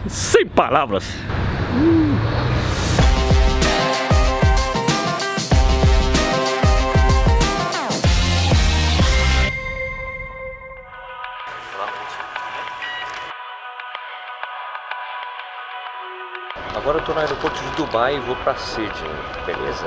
Sem palavras. Agora eu tô no aeroporto de Dubai e vou pra Sydney, beleza?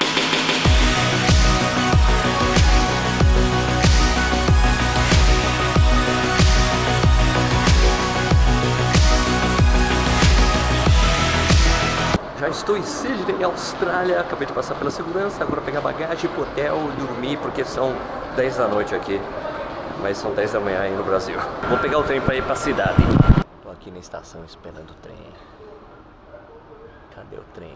Já estou em Sydney, Austrália. Acabei de passar pela segurança, agora pegar bagagem pro hotel, dormir, porque são 10 da noite aqui. Mas são 10 da manhã aí no Brasil. Vou pegar o trem pra ir pra cidade. Tô aqui na estação esperando o trem. Cadê o trem?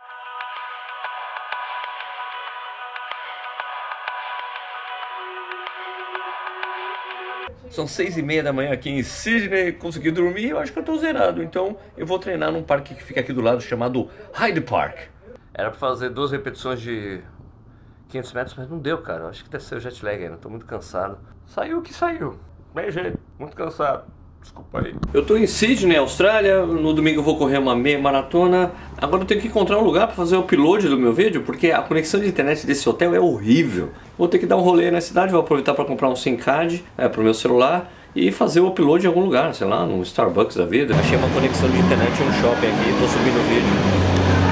São 6h30 da manhã aqui em Sydney, consegui dormir, eu acho que eu tô zerado. Então eu vou treinar num parque que fica aqui do lado, chamado Hyde Park. Era pra fazer 2 repetições de 500 metros, mas não deu, cara. Eu acho que deve ser o jet lag ainda, tô muito cansado. Saiu o que saiu, bem jeito, muito cansado. Desculpa aí. Eu tô em Sydney, Austrália. No domingo eu vou correr uma meia maratona. Agora eu tenho que encontrar um lugar pra fazer o upload do meu vídeo, porque a conexão de internet desse hotel é horrível. Vou ter que dar um rolê na cidade, vou aproveitar pra comprar um SIM card pro meu celular e fazer o upload em algum lugar, sei lá, num Starbucks da vida. Achei uma conexão de internet em um shopping aqui, tô subindo o vídeo.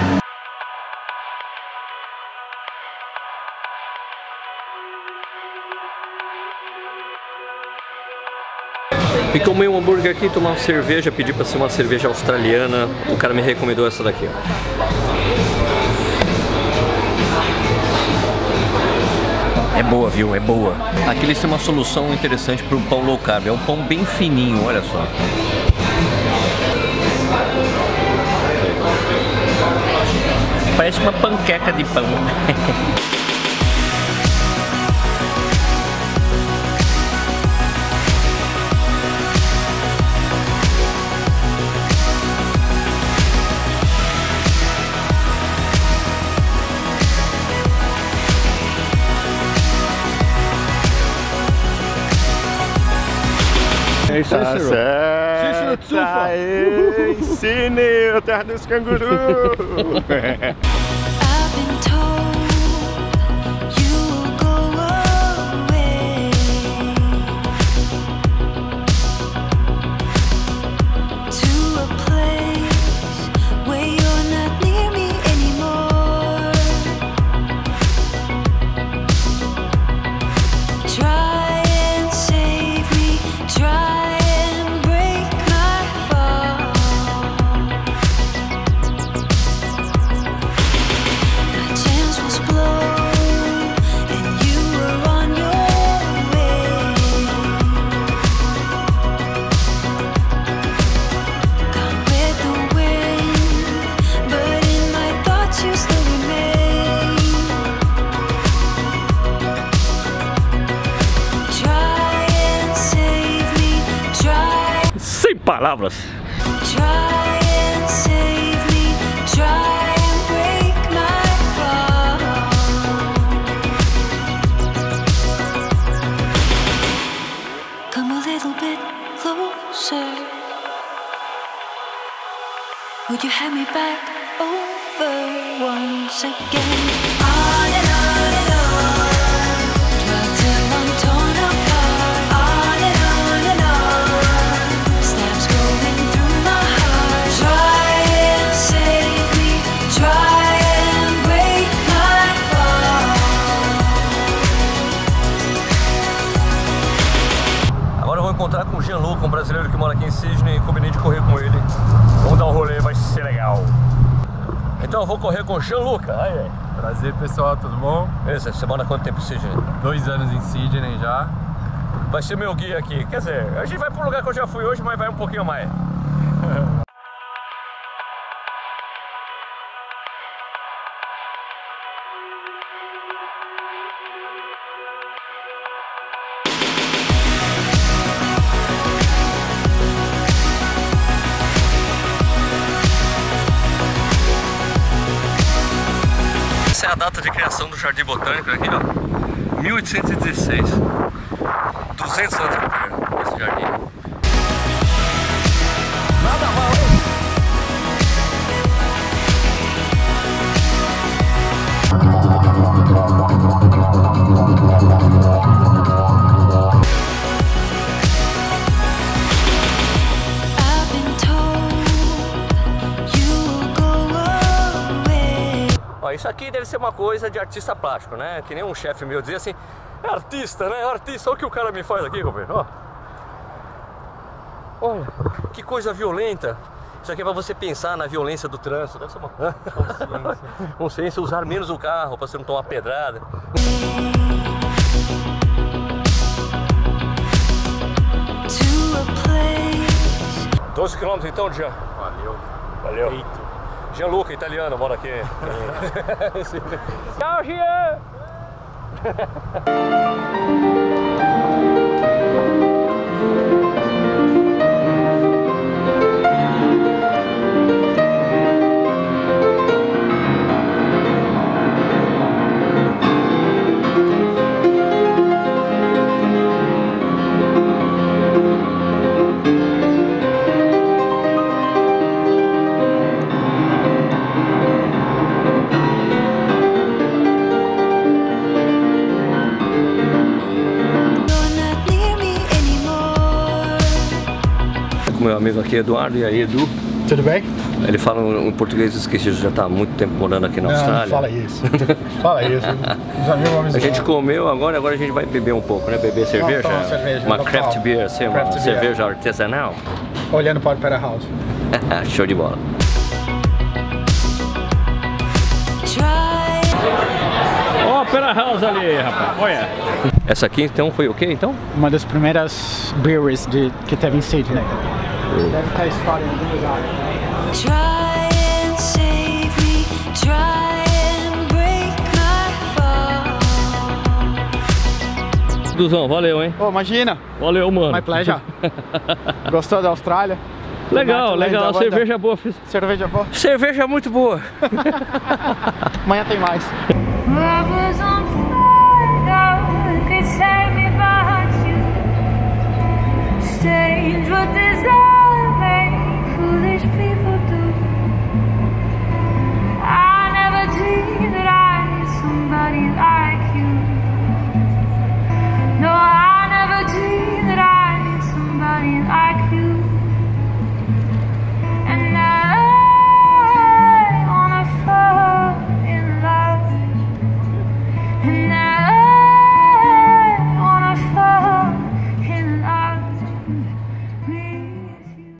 E comi um hambúrguer aqui, tomar uma cerveja, pedi pra ser uma cerveja australiana. O cara me recomendou essa daqui, ó. É boa, viu? É boa. Aqui eles têm uma solução interessante pro pão low carb. É um pão bem fininho, olha só. Parece uma panqueca de pão. É isso aí, Tá certo. Aê, ensine, terra dos cangurus. Sem palavras. Come a little bit closer. Would you have me back over once again? On and on and on. Drag till I'm torn apart. On and on. Stabs going through my heart. Try and save me. Try and break my fall. Agora eu vou encontrar com o Jean-Luc, um brasileiro que mora aqui em Sydney. Combinei de correr com ele. Vamos dar um rolê, vai ser legal. Então eu vou correr com o Jean-Luc. Prazer, pessoal, tudo bom? Beleza, você mora quanto tempo em Sydney? 2 anos em Sydney já. Vai ser meu guia aqui. Quer dizer, a gente vai para um lugar que eu já fui hoje, mas vai um pouquinho mais. Essa é a data de criação do Jardim Botânico aqui, ó. 1816. 200 anos que eu esse jardim. Nada mal, hein? Ó, isso aqui deve ser uma coisa de artista plástico, né? Que nem um chefe meu dizia assim, é artista, né? Artista, olha o que o cara me faz aqui, companheiro. Ó. Olha, que coisa violenta. Isso aqui é pra você pensar na violência do trânsito. Deve ser uma consciência, usar menos o carro pra você não tomar pedrada. 12 km então, Jean? Valeu. Eito. Gianluca, italiano, mora aqui. Tchau, Jean! Meu amigo aqui, Eduardo. E aí, Edu? Tudo bem? Ele fala um português esquecido, já está há muito tempo morando aqui na Austrália. Não fala isso. Fala isso. Os amigos vão me a gente comeu, agora a gente vai beber um pouco, né? Beber cerveja. Uma cerveja uma local. craft beer, assim, Craft uma beer. cerveja artesanal. Olhando para o Opera House. Show de bola. Ó, Opera House ali, rapaz. Olha. Essa aqui então foi o quê, então? Uma das primeiras breweries que teve em Sydney. Deve estar a história em algum lugar. Try and save me, try and break my fall. Duzão, valeu, hein? Oh, imagina! Valeu, mano. My pleasure. Gostou da Austrália? Legal, legal. Cerveja boa, fiz. Cerveja boa? Cerveja muito boa. Amanhã tem mais. I was on fire, could take me back to strange what desire.